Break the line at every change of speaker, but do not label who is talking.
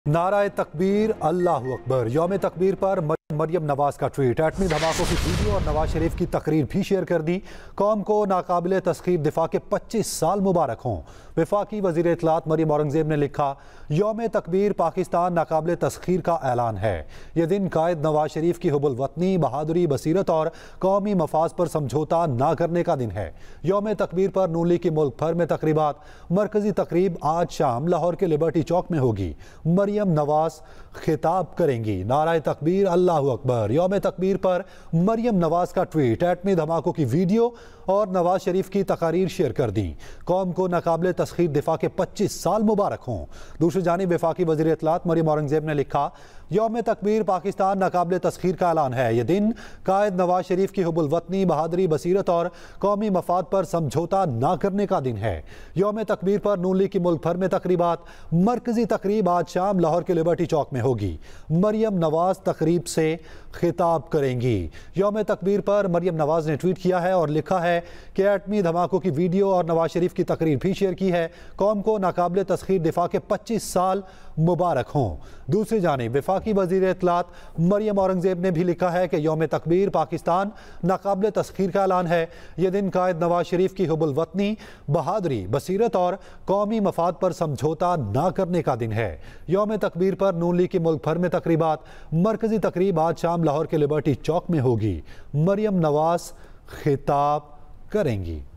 नाराए तकबीर, अल्लाहु अकबर। यौम तकबीर पर मरियम नवाज का ट्वीट, एटमी धमाकों की वीडियो और नवाज शरीफ की तकरीर भी शेयर कर दी। कौम को नाकाबिले तस्खीर दिफा के 25 साल मुबारक हों। वफाकी वज़ीर इत्तलात मरियम औरंगज़ेब ने लिखा, यौम तकबीर पाकिस्तान नाकाबिले तस्खीर का ऐलान है। यह दिन कायद नवाज शरीफ की हुब्बुल वतनी, बहादुरी, बसीरत और कौमी मफाज पर समझौता ना करने का दिन है। यौम तकबीर पर नून लीग की मुल्क भर में तकरीबात। मरकजी तकरीब आज शाम लाहौर के लिबर्टी चौक में होगी। मरियम नवाज खिताब करेंगी। नाराए तकबीर, अल्लाहु अकबर। यौम तकबीर पर मरियम नवाज का ट्वीट, एटमी धमाकों की वीडियो और नवाज शरीफ की तकारीर शेयर कर दी। कौम को नाकाबिले तस्खीर दिफा के 25 साल मुबारक हों। दूसरी जानिब वफाकी वज़ीर इत्तलात मरियम औरंगज़ेब ने लिखा, यौम तकबीर पाकिस्तान नाकाबिले तस्खीर का ऐलान है। यह दिन कायद नवाज शरीफ की हुब्बुल वतनी, बहादुरी, बसीरत और कौमी मफाद पर समझौता ना करने का दिन है। यौम तकबीर पर नून लीग की मुल्क भर में तकरीबात। मरकजी तकरीब आज शाम लाहौर के लिबर्टी चौक में होगी। मरियम नवाज तकरीब से खिताब करेंगी। यौम तकबीर पर मरियम नवाज ने ट्वीट किया है और लिखा है कि एटमी धमाकों की वीडियो और नवाज शरीफ की तकरीर भी शेयर की है। कौम को नाकाबिले तस्खीर दिफा के 25 साल मुबारक हों। दूसरी जानिब वफाकी वज़ीर इत्तलात मरियम औरंगज़ेब ने भी लिखा है कि यौम तकबीर पाकिस्तान नाकाबिले तस्खीर का ऐलान है। यह दिन कायद नवाज शरीफ की हुब्बुल वतनी, बहादुरी, बसीरत और कौमी मफाद पर समझौता ना करने का दिन है। यौम तकबीर पर नून लीग की मुल्क भर में तकरीबात। मरकजी तकरीब आज शाम लाहौर के लिबर्टी चौक में होगी। मरियम नवाज खिताब करेंगी।